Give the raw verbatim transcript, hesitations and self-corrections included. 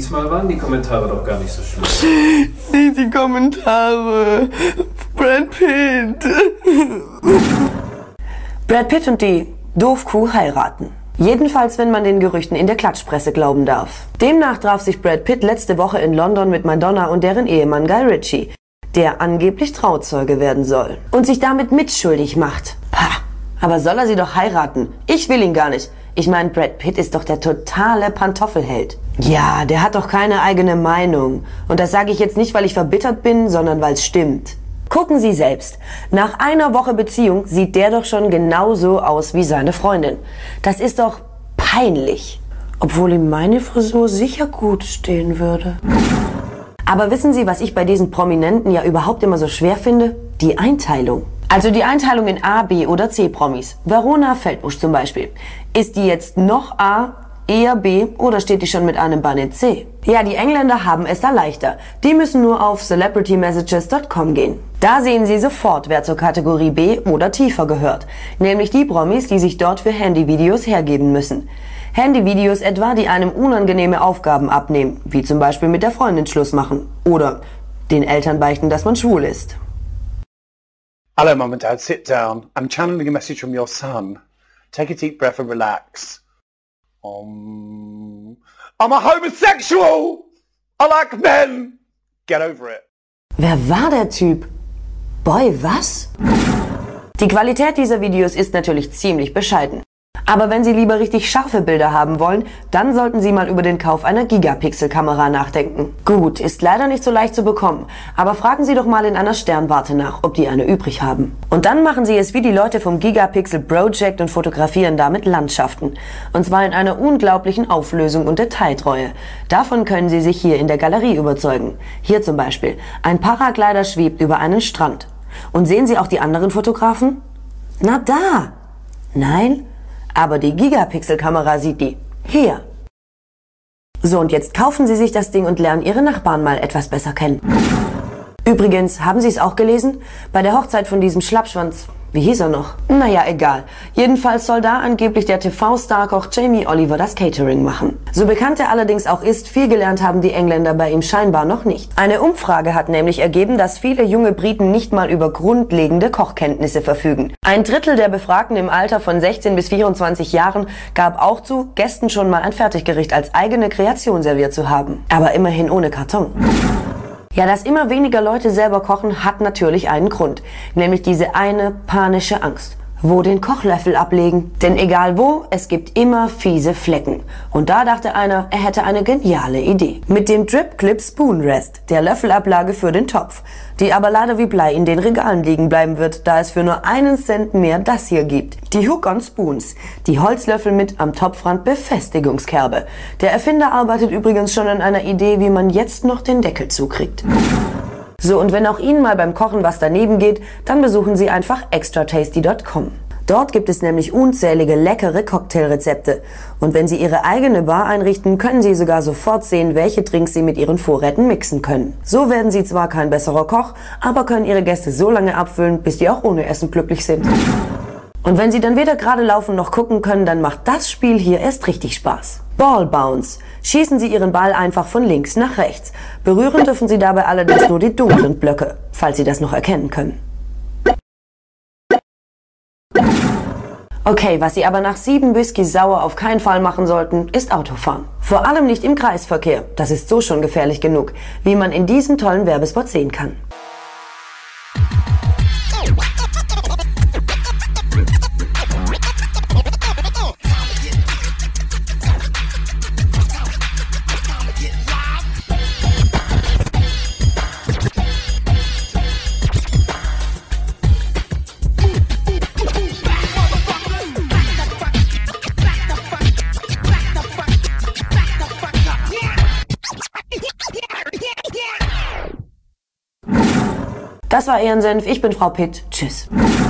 Diesmal waren die Kommentare doch gar nicht so schlimm. Nicht die Kommentare. Brad Pitt. Brad Pitt und die Doofkuh heiraten. Jedenfalls, wenn man den Gerüchten in der Klatschpresse glauben darf. Demnach traf sich Brad Pitt letzte Woche in London mit Madonna und deren Ehemann Guy Ritchie, der angeblich Trauzeuge werden soll und sich damit mitschuldig macht. Pah, aber soll er sie doch heiraten? Ich will ihn gar nicht. Ich meine, Brad Pitt ist doch der totale Pantoffelheld. Ja, der hat doch keine eigene Meinung. Und das sage ich jetzt nicht, weil ich verbittert bin, sondern weil es stimmt. Gucken Sie selbst. Nach einer Woche Beziehung sieht der doch schon genauso aus wie seine Freundin. Das ist doch peinlich. Obwohl ihm meine Frisur sicher gut stehen würde. Aber wissen Sie, was ich bei diesen Prominenten ja überhaupt immer so schwer finde? Die Einteilung. Also die Einteilung in A, B oder C-Promis. Verona Feldbusch zum Beispiel. Ist die jetzt noch A, eher B oder steht die schon mit einem Bann in C? Ja, die Engländer haben es da leichter. Die müssen nur auf celebrity messages dot com gehen. Da sehen Sie sofort, wer zur Kategorie B oder tiefer gehört. Nämlich die Promis, die sich dort für Handyvideos hergeben müssen. Handyvideos etwa, die einem unangenehme Aufgaben abnehmen, wie zum Beispiel mit der Freundin Schluss machen oder den Eltern beichten, dass man schwul ist. Hello, Mum and Dad, sit down. I'm channeling a message from your son. Take a deep breath and relax. Um, I'm a homosexual! I like men! Get over it. Wer war der Typ? Boy, was? Die Qualität dieser Videos ist natürlich ziemlich bescheiden. Aber wenn Sie lieber richtig scharfe Bilder haben wollen, dann sollten Sie mal über den Kauf einer Gigapixel-Kamera nachdenken. Gut, ist leider nicht so leicht zu bekommen, aber fragen Sie doch mal in einer Sternwarte nach, ob die eine übrig haben. Und dann machen Sie es wie die Leute vom Gigapixel Project und fotografieren damit Landschaften. Und zwar in einer unglaublichen Auflösung und Detailtreue. Davon können Sie sich hier in der Galerie überzeugen. Hier zum Beispiel, ein Paraglider schwebt über einen Strand. Und sehen Sie auch die anderen Fotografen? Na da! Nein? Aber die Gigapixel-Kamera sieht die. Hier. So, und jetzt kaufen Sie sich das Ding und lernen Ihre Nachbarn mal etwas besser kennen. Übrigens, haben Sie es auch gelesen? Bei der Hochzeit von diesem Schlappschwanz, wie hieß er noch? Naja, egal. Jedenfalls soll da angeblich der T V-Starkoch Jamie Oliver das Catering machen. So bekannt er allerdings auch ist, viel gelernt haben die Engländer bei ihm scheinbar noch nicht. Eine Umfrage hat nämlich ergeben, dass viele junge Briten nicht mal über grundlegende Kochkenntnisse verfügen. Ein Drittel der Befragten im Alter von sechzehn bis vierundzwanzig Jahren gab auch zu, Gästen schon mal ein Fertiggericht als eigene Kreation serviert zu haben. Aber immerhin ohne Karton. Ja, dass immer weniger Leute selber kochen, hat natürlich einen Grund. Nämlich diese eine panische Angst. Wo den Kochlöffel ablegen? Denn egal wo, es gibt immer fiese Flecken. Und da dachte einer, er hätte eine geniale Idee. Mit dem Drip Clip Spoon Rest, der Löffelablage für den Topf, die aber leider wie Blei in den Regalen liegen bleiben wird, da es für nur einen Cent mehr das hier gibt. Die Hook-on Spoons, die Holzlöffel mit am Topfrand Befestigungskerbe. Der Erfinder arbeitet übrigens schon an einer Idee, wie man jetzt noch den Deckel zukriegt. So, und wenn auch Ihnen mal beim Kochen was daneben geht, dann besuchen Sie einfach extra tasty dot com. Dort gibt es nämlich unzählige leckere Cocktailrezepte. Und wenn Sie Ihre eigene Bar einrichten, können Sie sogar sofort sehen, welche Drinks Sie mit Ihren Vorräten mixen können. So werden Sie zwar kein besserer Koch, aber können Ihre Gäste so lange abfüllen, bis die auch ohne Essen glücklich sind. Und wenn Sie dann weder gerade laufen noch gucken können, dann macht das Spiel hier erst richtig Spaß. Ball Bounce. Schießen Sie Ihren Ball einfach von links nach rechts. Berühren dürfen Sie dabei allerdings nur die dunklen Blöcke, falls Sie das noch erkennen können. Okay, was Sie aber nach sieben Whisky sauer auf keinen Fall machen sollten, ist Autofahren. Vor allem nicht im Kreisverkehr. Das ist so schon gefährlich genug, wie man in diesem tollen Werbespot sehen kann. Das war Ehrensenf, ich bin Frau Pitt. Tschüss.